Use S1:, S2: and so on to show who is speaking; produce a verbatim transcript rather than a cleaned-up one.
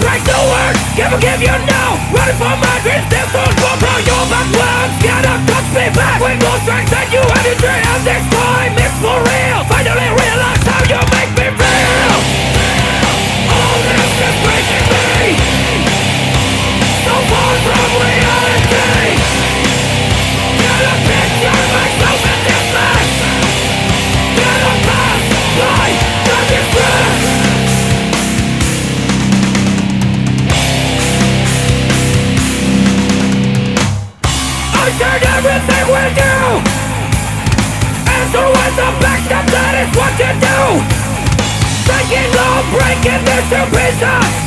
S1: try to work, can't forgive you now. Running for my dreams, still don't go bro. You're my clown, scared of touch me back. With no strength and you had a dream. This time it's for real. Finally realize how you make me feel. All this is breaking me, so far from reality. Can I picture myself in this mess? Can I pass by the distress? I shared everything with you, and so when the backstab, that is what you do. Breaking law, breaking this to pieces.